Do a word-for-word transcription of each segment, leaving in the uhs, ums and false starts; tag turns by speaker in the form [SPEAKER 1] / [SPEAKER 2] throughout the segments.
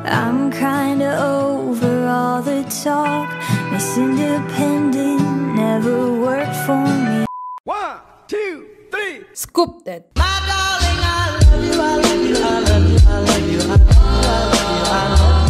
[SPEAKER 1] I'm kinda over all the talk. Miss Independent never worked for me.
[SPEAKER 2] One, two, three.
[SPEAKER 3] Scoop that.
[SPEAKER 4] My darling, I love you, I love you, I love you, I love you, I love you, I love you, I love you.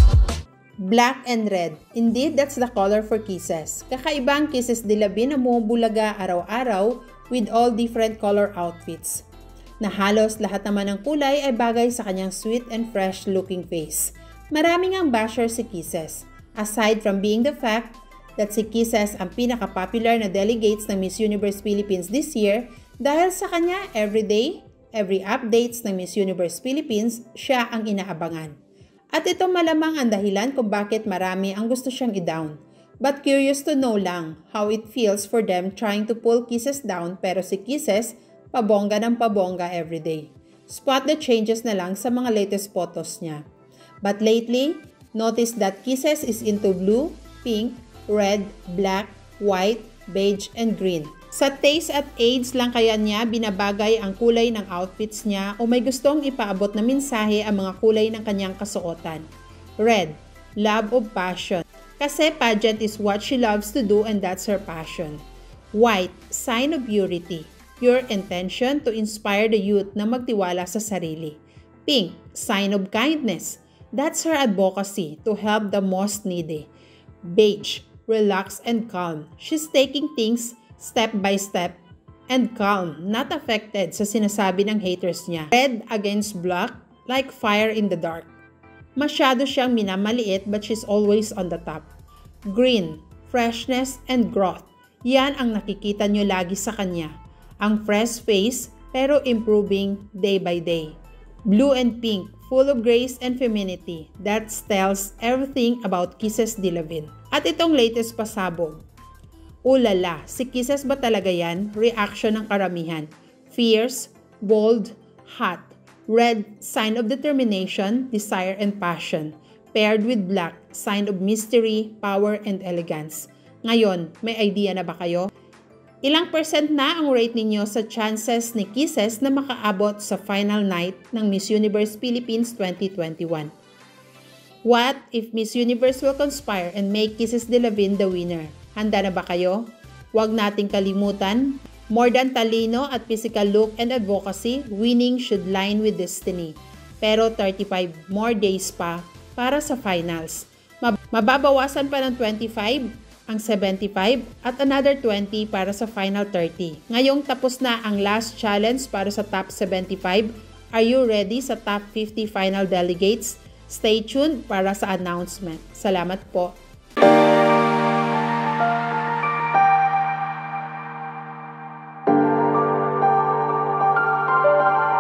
[SPEAKER 3] Black and red. Indeed, that's the color for Kisses. Kakaibang Kisses Dilabi na bumubulaga araw-araw with all different color outfits. Na halos lahat naman ng kulay ay bagay sa kanyang sweet and fresh looking face. Maraming ang basher si Kisses. Aside from being the fact that si Kisses ang pinaka-popular na delegates ng Miss Universe Philippines this year dahil sa kanya everyday, every updates ng Miss Universe Philippines, siya ang inaabangan. At ito malamang ang dahilan kung bakit marami ang gusto siyang i-down. But curious to know lang how it feels for them trying to pull Kisses down pero si Kisses pabongga ng pabongga everyday. Spot the changes na lang sa mga latest photos niya. But lately, notice that Kisses is into blue, pink, red, black, white, beige, and green. Sa taste at age lang kaya niya binabagay ang kulay ng outfits niya o may gustong ipaabot na mensahe ang mga kulay ng kanyang kasuotan. Red, love of passion. Kasi pageant is what she loves to do and that's her passion. White, sign of purity. Pure intention to inspire the youth na magtiwala sa sarili. Pink, sign of kindness. That's her advocacy to help the most needy. Beige, relax and calm. She's taking things step by step and calm, not affected sa sinasabi ng haters niya. Red against black, like fire in the dark. Masyado siyang minamaliit but she's always on the top. Green, freshness and growth. Yan ang nakikita nyo lagi sa kanya. Ang fresh face pero improving day by day. Blue and pink, full of grace and femininity. That tells everything about Kisses Dilabi. At itong latest pasabog. Ulala, si Kisses ba talaga yan? Reaction ng karamihan. Fierce, bold, hot. Red, sign of determination, desire, and passion. Paired with black, sign of mystery, power, and elegance. Ngayon, may idea na ba kayo? Ilang percent na ang rate ninyo sa chances ni Kisses na makaabot sa final night ng Miss Universe Philippines twenty twenty-one? What if Miss Universe will conspire and make Kisses Dilabi the winner? Handa na ba kayo? Huwag nating kalimutan, more than talino at physical look and advocacy, winning should line with destiny. Pero thirty-five more days pa para sa finals. Mababawasan pa ng twenty-five ang seventy-five at another twenty para sa final thirty. Ngayong tapos na ang last challenge para sa top seventy-five. Are you ready sa top fifty final delegates? Stay tuned para sa announcement. Salamat po.